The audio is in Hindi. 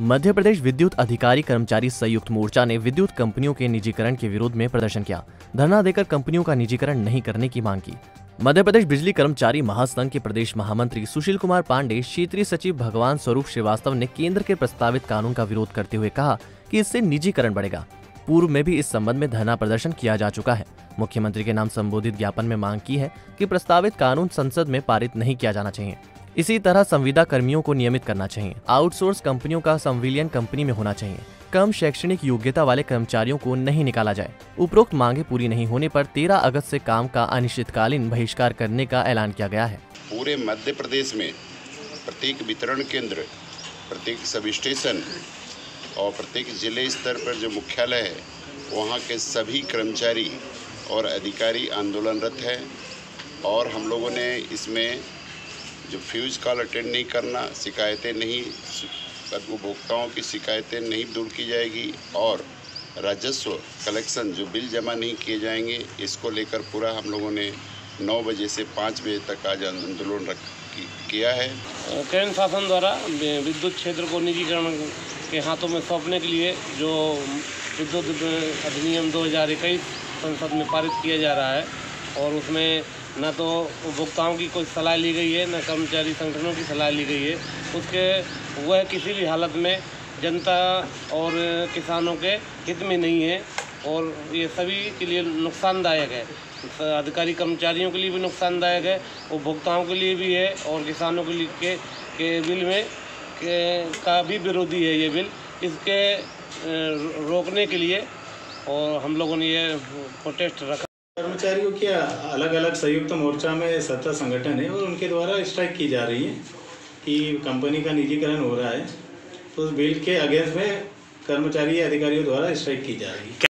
मध्य प्रदेश विद्युत अधिकारी कर्मचारी संयुक्त मोर्चा ने विद्युत कंपनियों के निजीकरण के विरोध में प्रदर्शन किया। धरना देकर कंपनियों का निजीकरण नहीं करने की मांग की। मध्य प्रदेश बिजली कर्मचारी महासंघ के प्रदेश महामंत्री सुशील कुमार पांडे, क्षेत्रीय सचिव भगवान स्वरूप श्रीवास्तव ने केंद्र के प्रस्तावित कानून का विरोध करते हुए कहा कि इससे निजीकरण बढ़ेगा। पूर्व में भी इस संबंध में धरना प्रदर्शन किया जा चुका है। मुख्यमंत्री के नाम संबोधित ज्ञापन में मांग की है कि प्रस्तावित कानून संसद में पारित नहीं किया जाना चाहिए। इसी तरह संविदा कर्मियों को नियमित करना चाहिए। आउटसोर्स कंपनियों का संविलियन कंपनी में होना चाहिए। कम शैक्षणिक योग्यता वाले कर्मचारियों को नहीं निकाला जाए। उपरोक्त मांगे पूरी नहीं होने पर 13 अगस्त से काम का अनिश्चितकालीन बहिष्कार करने का ऐलान किया गया है। पूरे मध्य प्रदेश में प्रत्येक वितरण केंद्र, प्रत्येक सब स्टेशन और प्रत्येक जिले स्तर पर जो मुख्यालय है, वहाँ के सभी कर्मचारी और अधिकारी आंदोलनरत है। और हम लोगों ने इसमें जो फ्यूज कॉल अटेंड नहीं करना, शिकायतें नहीं, उपभोक्ताओं की शिकायतें नहीं दूर की जाएगी और राजस्व कलेक्शन जो बिल जमा नहीं किए जाएंगे, इसको लेकर पूरा हम लोगों ने 9 बजे से 5 बजे तक आज आंदोलन किया है। केंद्र शासन द्वारा विद्युत क्षेत्र को निजीकरण के हाथों में सौंपने के लिए जो विद्युत अधिनियम 2021 संसद में पारित किया जा रहा है और उसमें न तो उपभोक्ताओं की कोई सलाह ली गई है, न कर्मचारी संगठनों की सलाह ली गई है। उसके वह किसी भी हालत में जनता और किसानों के हित में नहीं है और ये सभी के लिए नुकसानदायक है। अधिकारी कर्मचारियों के लिए भी नुकसानदायक है, उपभोक्ताओं के लिए भी है और किसानों के लिए के बिल में का भी विरोधी है ये बिल। इसके रोकने के लिए और हम लोगों ने ये प्रोटेस्ट रखा। कर्मचारियों के अलग अलग संयुक्त मोर्चा में 17 संगठन है और उनके द्वारा स्ट्राइक की जा रही है कि कंपनी का निजीकरण हो रहा है, तो उस बिल के अगेंस्ट में कर्मचारी अधिकारियों द्वारा स्ट्राइक की जा रही है।